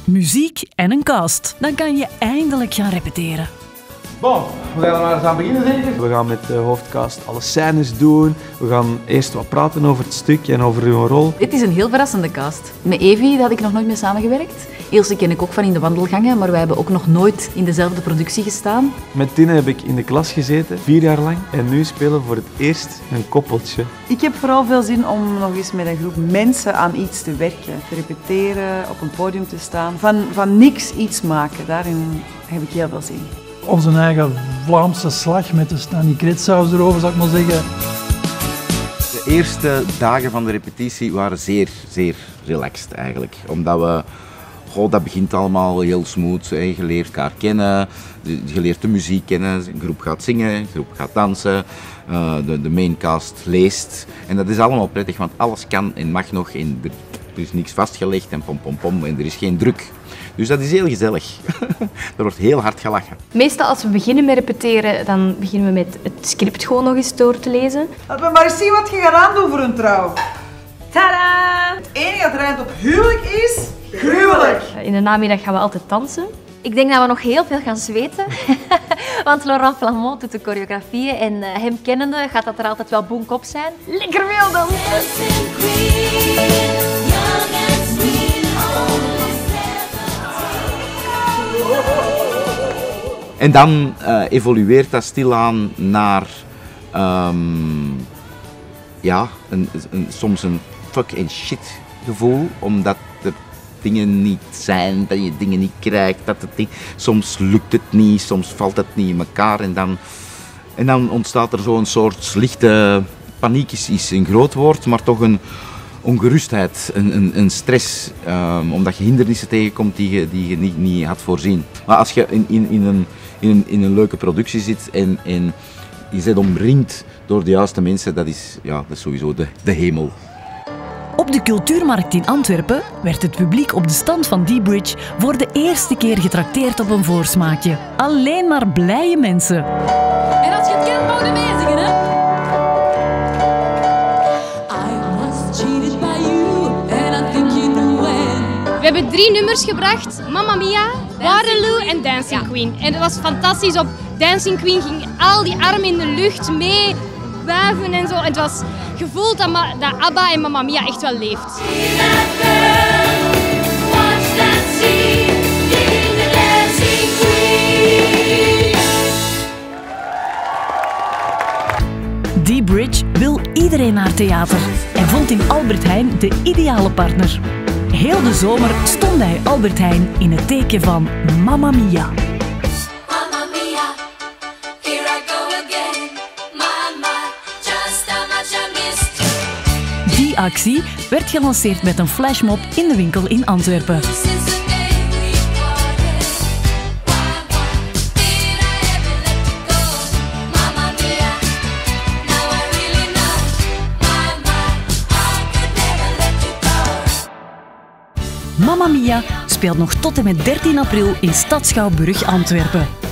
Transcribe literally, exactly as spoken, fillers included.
muziek en een cast. Dan kan je eindelijk gaan repeteren. Bon, we gaan er maar eens aan beginnen zeker? We gaan met de hoofdcast alle scènes doen. We gaan eerst wat praten over het stuk en over uw rol. Het is een heel verrassende cast. Met Evie daar had ik nog nooit mee samengewerkt. Ilse ken ik ook van in de wandelgangen, maar wij hebben ook nog nooit in dezelfde productie gestaan. Met Tine heb ik in de klas gezeten, vier jaar lang. En nu spelen we voor het eerst een koppeltje. Ik heb vooral veel zin om nog eens met een groep mensen aan iets te werken. Te repeteren, op een podium te staan. Van, van niks iets maken, daarin heb ik heel veel zin. Onze eigen Vlaamse slag met de Stanny Kretsaus erover, zou ik maar zeggen. De eerste dagen van de repetitie waren zeer, zeer relaxed eigenlijk. Omdat we, goh, dat begint allemaal heel smooth. Hè. Je leert elkaar kennen, je leert de muziek kennen, een groep gaat zingen, een groep gaat dansen, uh, de, de maincast leest. En dat is allemaal prettig, want alles kan en mag nog. En er, er is niks vastgelegd en pom pom pom en er is geen druk. Dus dat is heel gezellig. Er wordt heel hard gelachen. Meestal als we beginnen met repeteren, dan beginnen we met het script gewoon nog eens door te lezen. Laten we maar eens zien wat je gaat aandoen voor een trouw. Tadaa! Het enige dat rijdt op huwelijk is gruwelijk. In de namiddag gaan we altijd dansen. Ik denk dat we nog heel veel gaan zweten. Want Laurent Flamont doet de choreografieën en uh, hem kennende gaat dat er altijd wel boomkop zijn. Lekker veel dansen! En dan uh, evolueert dat stilaan naar um, ja, een, een, soms een fuck and shit gevoel, omdat er dingen niet zijn, dat je dingen niet krijgt, dat het niet, soms lukt het niet, soms valt het niet in elkaar en dan, en dan ontstaat er zo'n soort lichte paniek, is, is een groot woord, maar toch een ongerustheid, een, een, een stress, um, omdat je hindernissen tegenkomt die je, die je niet, niet had voorzien. Maar als je in, in, in, een, in, een, in een leuke productie zit en, en je bent omringd door de juiste mensen, dat is, ja, dat is sowieso de, de hemel. Op de Cultuurmarkt in Antwerpen werd het publiek op de stand van D-Bridge voor de eerste keer getrakteerd op een voorsmaakje. Alleen maar blije mensen. En als je het kent, mag je meezingen, hè? We hebben drie nummers gebracht, Mamma Mia, Waterloo en Dancing ja. Queen. En dat was fantastisch. Op Dancing Queen ging al die armen in de lucht mee wuiven en zo. En het was gevoeld dat, dat ABBA en Mamma Mia echt wel leeft. D-Bridge wil iedereen naar theater en vond in Albert Heijn de ideale partner. Heel de zomer stond hij Albert Heijn in het teken van Mamma Mia. Mamma Mia, here I go again. Mama, just how much I missed. Die actie werd gelanceerd met een flashmob in de winkel in Antwerpen. Mamma Mia speelt nog tot en met dertien april in Stad Schouwburg, Antwerpen.